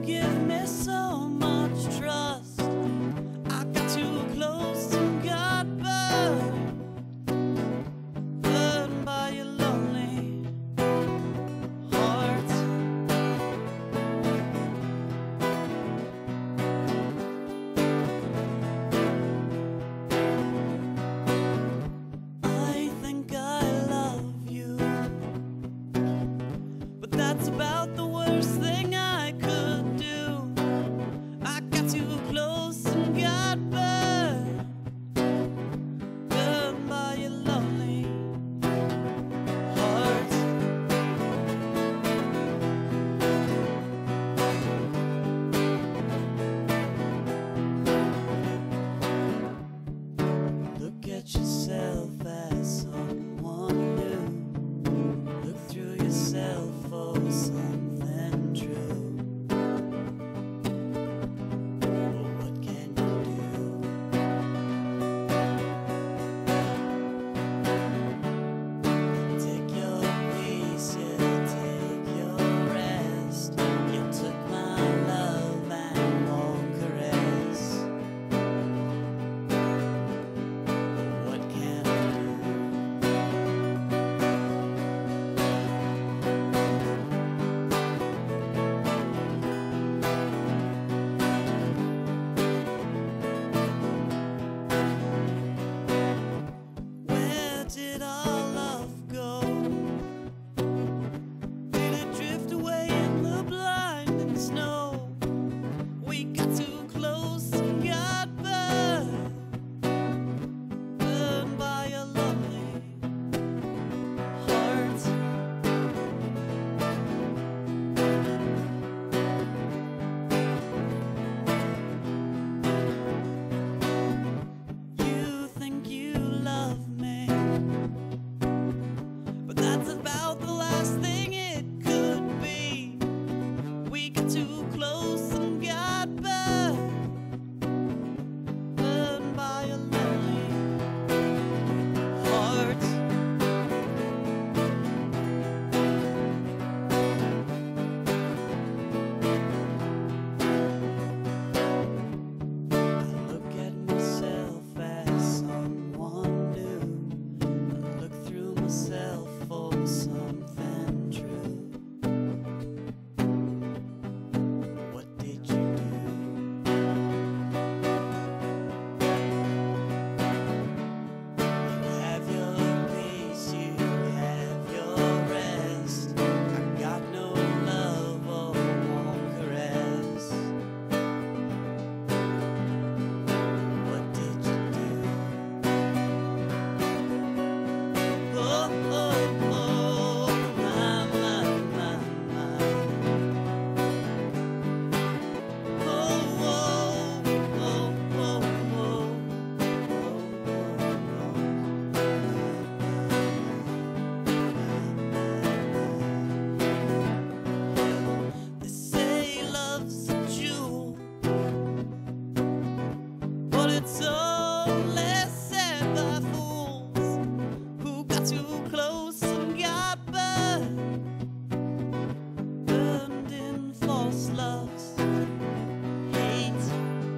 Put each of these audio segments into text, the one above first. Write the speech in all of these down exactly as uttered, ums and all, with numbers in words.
give me so much trust. I got too close and got burned, burned by your lonely heart. I think I love you, but that's about the worst thing I could do. I got too close and got burned, burned by your lonely heart. Look at yourself as someone new. Look through yourself for something true. Well, what can you do? Take your peace, yeah, take your rest. You took my love and won't caress. What can I do? Where did our love go? Did it drift away in the blinding snow? We got too close and got burned, burned by a lonely heart. You think you love me, but that's about the last thing it could be. We got too close and got burned, burned by a lonely heart. I look at myself as someone new. I look through myself for something true. What did you do? You have your peace, you have your rest. I got no love or won't caress. What did you do? Oh, oh, oh, my, my, my, my. Oh, oh, oh, oh, oh, oh. They say love's a jewel, but it's only said by fools who got too close and got burned, burned in false love's hate.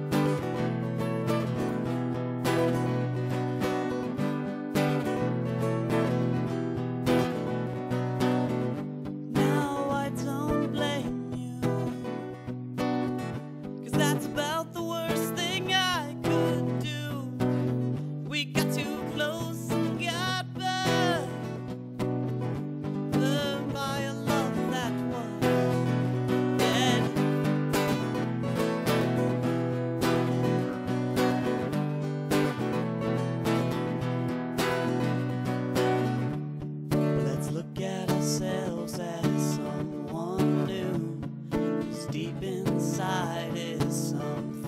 Now I don't blame you, 'cause that's about the worst thing I could do. We got too close and got burned, burned by a love that was dead. Let's look at ourselves as someone new, 'cause deep inside is something